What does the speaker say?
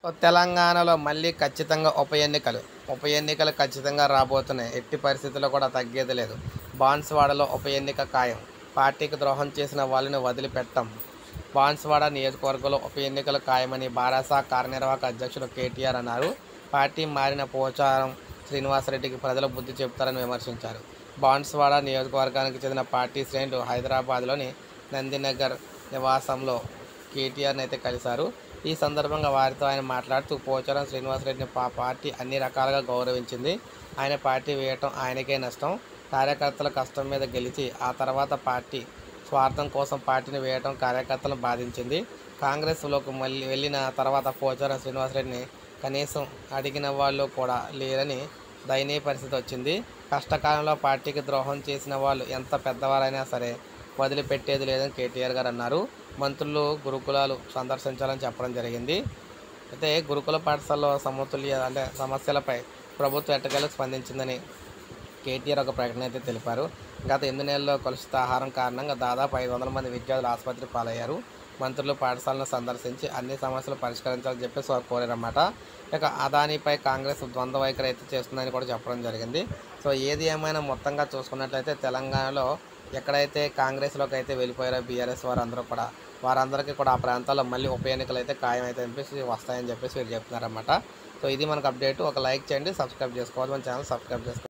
తెలంగాణలో మళ్ళీ ఖచ్చితంగా ఉప ఎన్నికలు ఖచ్చితంగా రాబోతున్నాయి. ఎట్టి పరిస్థితుల్లో కూడా తగ్గేది లేదు. బాన్స్వాడలో ఉప ఎన్నిక ఖాయం. పార్టీకి ద్రోహం చేసిన వాళ్ళని వదిలిపెట్టం. బాన్స్వాడ నియోజకవర్గంలో ఉప ఎన్నికలు ఖాయమని బారాస కార్యనిర్వాహక అధ్యక్షుడు కేటీఆర్ అన్నారు. పార్టీ మారిన పోచారం శ్రీనివాసరెడ్డికి ప్రజలు బుద్ధి చెబుతారని విమర్శించారు. బాన్స్వాడ నియోజకవర్గానికి చెందిన పార్టీ శ్రేణులు హైదరాబాద్లోని నందినగర్ నివాసంలో కేటీఆర్ని అయితే కలిశారు. ఈ సందర్భంగా వారితో ఆయన మాట్లాడుతూ పోచారం శ్రీనివాసరెడ్డిని పార్టీ అన్ని రకాలుగా గౌరవించింది. ఆయన పార్టీ వేయటం ఆయనకే నష్టం. కార్యకర్తల కష్టం మీద గెలిచి ఆ తర్వాత పార్టీ స్వార్థం కోసం పార్టీని వేయటం కార్యకర్తలను బాధించింది. కాంగ్రెస్లోకి మళ్ళీ వెళ్ళిన తర్వాత పోచారం శ్రీనివాసరెడ్డిని కనీసం అడిగిన వాళ్ళు కూడా లేరని దయనీయ పరిస్థితి వచ్చింది. కష్టకాలంలో పార్టీకి ద్రోహం చేసిన వాళ్ళు ఎంత పెద్దవారైనా సరే వదిలిపెట్టేది లేదని కేటీఆర్ గారు అన్నారు. మంత్రులు గురుకులాలు సందర్శించాలని చెప్పడం జరిగింది. అయితే గురుకుల పాఠశాలలో సమస్యలపై ప్రభుత్వం ఎట్టకేలకు స్పందించిందని కేటీఆర్ ఒక ప్రకటన అయితే తెలిపారు. గత 8 నెలల్లో కలుషిత ఆహారం కారణంగా దాదాపు 500 మంది విద్యార్థులు ఆసుపత్రి పాలయ్యారు. మంత్రులు పాఠశాలను సందర్శించి అన్ని సమస్యలు పరిష్కరించాలని చెప్పేసి వారు కోరారన్నమాట. ఇక అదానిపై కాంగ్రెస్ ద్వంద్వ వైఖరి అయితే చేస్తుందని కూడా చెప్పడం జరిగింది. సో ఏది ఏమైనా మొత్తంగా చూసుకున్నట్లయితే తెలంగాణలో ఎక్కడైతే కాంగ్రెస్లోకి అయితే వెళ్ళిపోయారో బీఆర్ఎస్ వారందరికీ కూడా ఆ ప్రాంతాల్లో మళ్ళీ ఉప ఎన్నికలు అయితే ఖాయం అయితే వస్తాయని చెప్పేసి వీరు చెప్తున్నారన్నమాట. సో ఇది మనకు అప్డేట్. ఒక లైక్ చేయండి, సబ్స్క్రైబ్ చేసుకోవాలి, మన ఛానల్ సబ్స్క్రైబ్ చేసుకోవాలి.